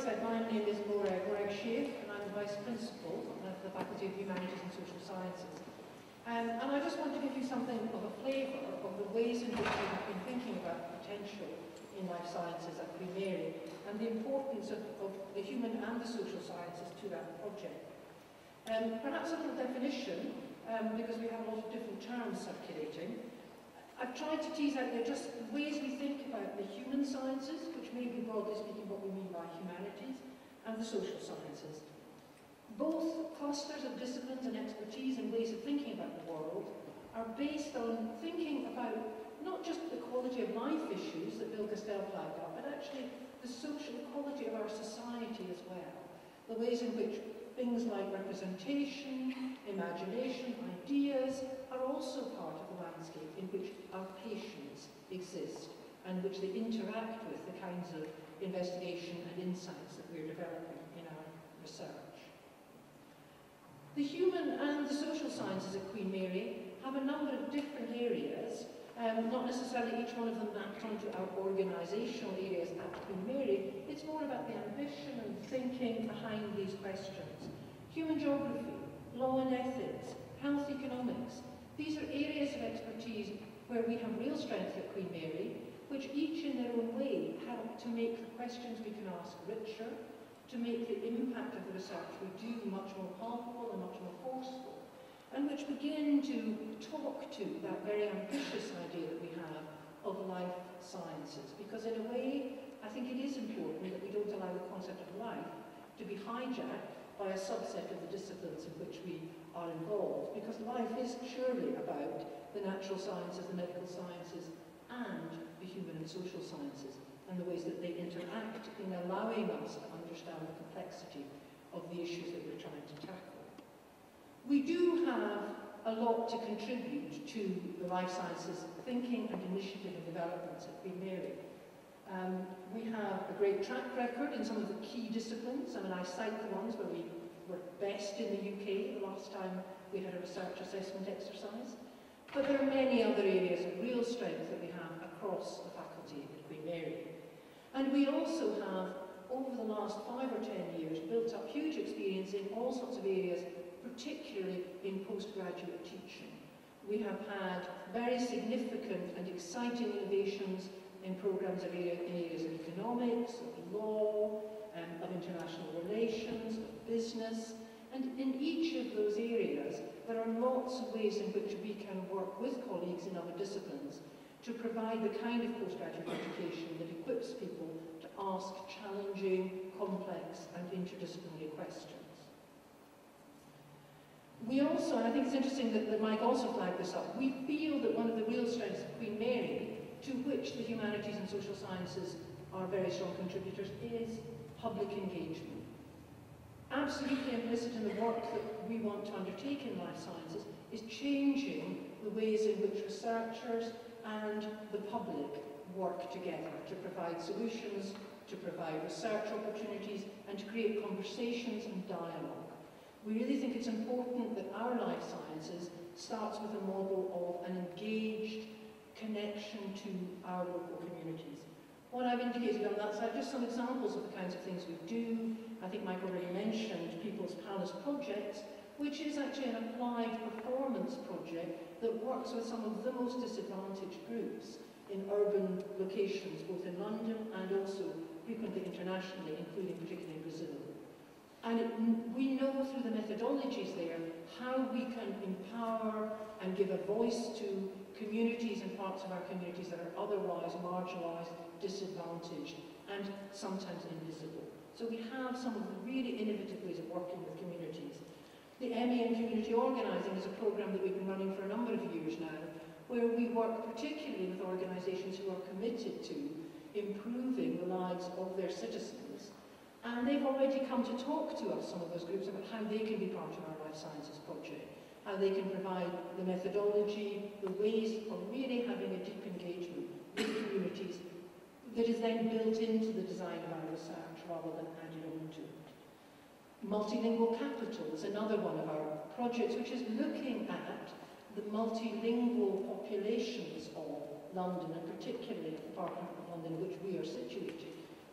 said, my name is Morag Shiach, and I'm the Vice Principal of the Faculty of Humanities and Social Sciences. And I just want to give you something of a flavour of the ways in which we have been thinking about potential in life sciences at Queen Mary, and the importance of the human and the social sciences to that project. Perhaps a little definition, because we have a lot of different terms circulating. I've tried to tease out there just ways we think about the human sciences, which may be broadly speaking what we mean by humanities, and the social sciences. Both clusters of disciplines and expertise and ways of thinking about the world are based on thinking about not just the quality of life issues that Bill Castell flagged up, but actually the social quality of our society as well. The ways in which things like representation, imagination, ideas are also part of the landscape in which our patients exist and which they interact with the kinds of investigation and insights that we're developing in our research. The human and the social sciences at Queen Mary have a number of different areas, not necessarily each one of them mapped onto our organisational areas at Queen Mary. It's more about the ambition and thinking behind these questions. Human geography, law and ethics, health economics. These are areas of expertise where we have real strength at Queen Mary, which each in their own way help to make the questions we can ask richer, to make the impact of the research we do much more palpable and much more forceful, and which begin to talk to that very ambitious idea that we have of life sciences. Because in a way, I think it is important that we don't allow the concept of life to be hijacked by a subset of the disciplines in which we are involved, because life is surely about the natural sciences, the medical sciences, and the human and social sciences, and the ways that they interact in allowing us to understand the complexity of the issues that we're trying to tackle. We do have a lot to contribute to the life sciences thinking and initiative and developments at Queen Mary. We have a great track record in some of the key disciplines. I mean, I cite the ones where we were best in the UK the last time we had a research assessment exercise. But there are many other areas of real strength that we have across the faculty at Queen Mary. And we also have, over the last 5 or 10 years, built up huge experience in all sorts of areas, particularly in postgraduate teaching. We have had very significant and exciting innovations in programs of areas of economics, of law, of international relations, of business. And in each of those areas, there are lots of ways in which we can work with colleagues in other disciplines to provide the kind of postgraduate education that equips people to ask challenging, complex, and interdisciplinary questions. We also, and I think it's interesting that Mike also flagged this up, we feel that one of the real strengths of Queen Mary, to which the humanities and social sciences are very strong contributors, is public engagement. Absolutely implicit in the work that we want to undertake in life sciences is changing the ways in which researchers and the public work together to provide solutions, to provide research opportunities, and to create conversations and dialogue. We really think it's important that our life sciences starts with a model of an engaged connection to our local communities. What I've indicated on that side, just some examples of the kinds of things we do. I think Mike already mentioned People's Palace Projects, which is actually an applied performance project that works with some of the most disadvantaged groups in urban locations, both in London and also frequently internationally, including particularly in Brazil. And we know through the methodologies there how we can empower and give a voice to communities and parts of our communities that are otherwise marginalised, disadvantaged, and sometimes invisible. So we have some of the really innovative ways of working with communities. The ME and Community Organising is a programme that we've been running for a number of years now, where we work particularly with organisations who are committed to improving the lives of their citizens. And they've already come to talk to us, some of those groups, about how they can be part of our life sciences project, how they can provide the methodology, the ways of really having a deep engagement with communities that is then built into the design of our research rather than added on to it. Multilingual Capital is another one of our projects which is looking at the multilingual populations of London, and particularly the part of London in which we are situated,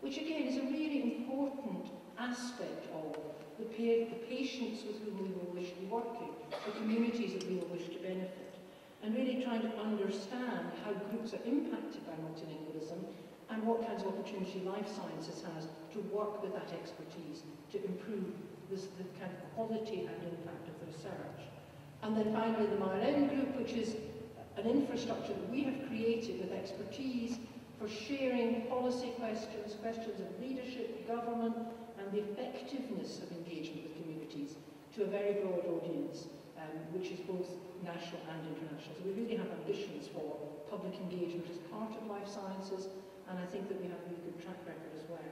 which again is a really important aspect of the patients with whom we will wish to be working, the communities that we will wish to benefit, and really trying to understand how groups are impacted by multilingualism and what kinds of opportunity life sciences has to work with that expertise to improve the kind of quality and impact of the research. And then finally the MRM group, which is an infrastructure that we have created with expertise for sharing policy questions, questions of leadership, government, and the effectiveness of engagement with communities to a very broad audience, which is both national and international. So we really have ambitions for public engagement as part of life sciences, and I think that we have a really good track record as well.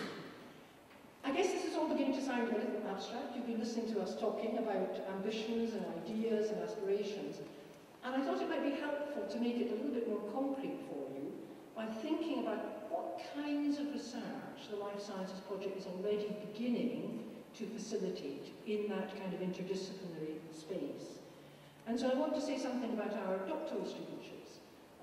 I guess this is all beginning to sound a little abstract. You've been listening to us talking about ambitions and ideas and aspirations, and I thought it might be helpful to make it a little bit more concrete for you by thinking about what kinds of research the Life Sciences Project is already beginning to facilitate in that kind of interdisciplinary space. And so I want to say something about our doctoral studentships.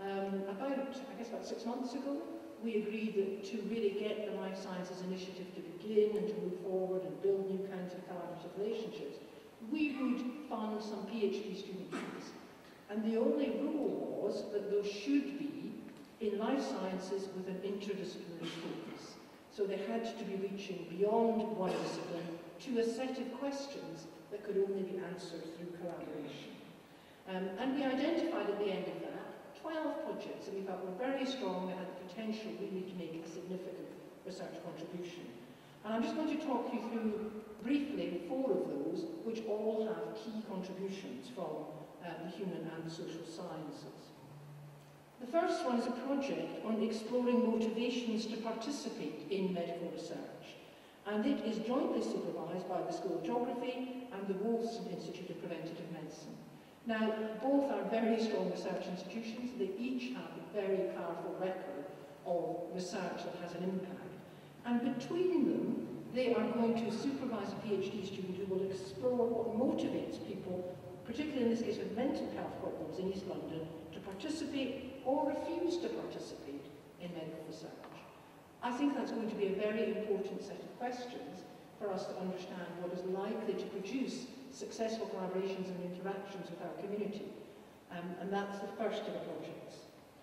About 6 months ago, we agreed that to really get the Life Sciences Initiative to begin and to move forward and build new kinds of collaborative relationships, we would fund some PhD student fees. And the only rule was that those should be in life sciences with an interdisciplinary focus. So they had to be reaching beyond one discipline to a set of questions that could only be answered through collaboration. And we identified at the end of that 12 projects that we felt were very strong and had the potential really to make a significant research contribution. And I'm just going to talk you through briefly 4 of those, which all have key contributions from the human and social sciences. The first one is a project on exploring motivations to participate in medical research. And it is jointly supervised by the School of Geography and the Wolfson Institute of Preventative Medicine. Now, both are very strong research institutions. They each have a very powerful record of research that has an impact. And between them, they are going to supervise a PhD student who will explore what motivates people, particularly in this case with mental health problems in East London, to participate or refuse to participate in medical research. I think that's going to be a very important set of questions for us to understand what is likely to produce successful collaborations and interactions with our community. And that's the first of the projects.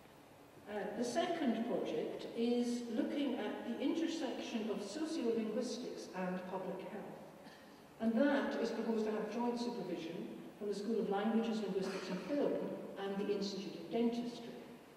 The second project is looking at the intersection of sociolinguistics and public health. And that is proposed to have joint supervision from the School of Languages, Linguistics and Film and the Institute of Dentistry.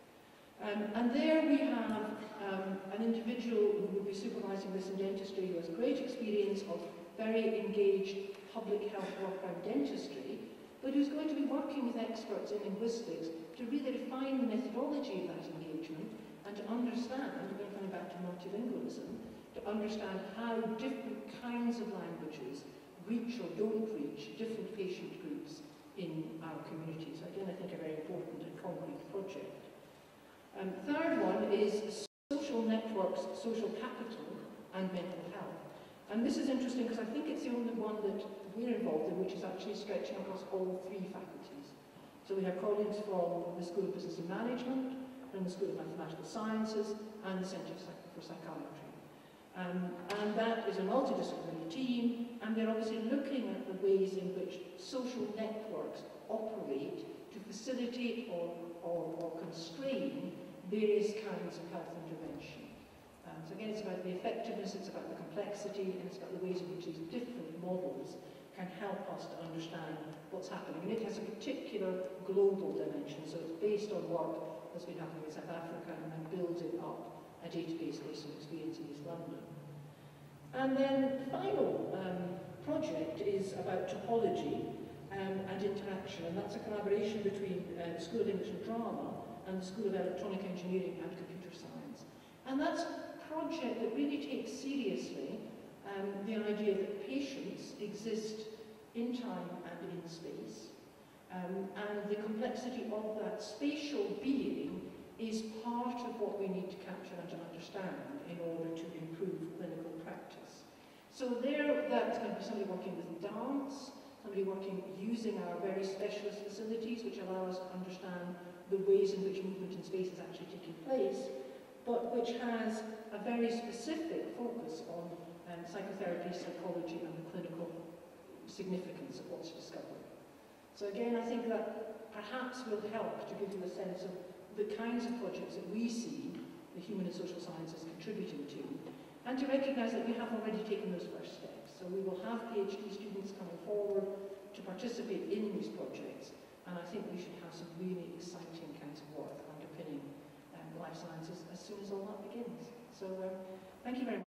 And there we have an individual who will be supervising this in dentistry who has great experience of very engaged public health work around dentistry, but who's going to be working with experts in linguistics to really refine the methodology of that engagement and to understand, again coming back to multilingualism, to understand how different kinds of languages reach or don't reach different patient groups in our communities. So again, I think a very important and concrete project. Third one is social networks, social capital and mental health. And this is interesting because I think it's the only one that we're involved in which is actually stretching across all 3 faculties. So we have colleagues from the School of Business and Management, from the School of Mathematical Sciences and the Centre for Psychiatry. And that is a multidisciplinary team, and they're obviously looking at the ways in which social networks operate to facilitate or constrain various kinds of health intervention. So again, it's about the effectiveness, it's about the complexity, and it's about the ways in which these different models can help us to understand what's happening. And it has a particular global dimension, so it's based on work that's been happening in South Africa and building up a database based on experience in East London. And then the final project is about topology and interaction, and that's a collaboration between the School of English and Drama and the School of Electronic Engineering and Computer Science. And that's project that really takes seriously the idea that patients exist in time and in space, and the complexity of that spatial being is part of what we need to capture and to understand in order to improve clinical practice. So that's going to be somebody working with dance, somebody working using our very specialist facilities which allow us to understand the ways in which movement in space is actually taking place, but which has a very specific focus on psychotherapy, psychology, and the clinical significance of what's discovered. So again, I think that perhaps will help to give you a sense of the kinds of projects that we see the human and social sciences contributing to, and to recognise that we have already taken those first steps. So we will have PhD students coming forward to participate in these projects, and I think we should have some really exciting kinds of work underpinning life sciences as soon as all that begins. So thank you very much.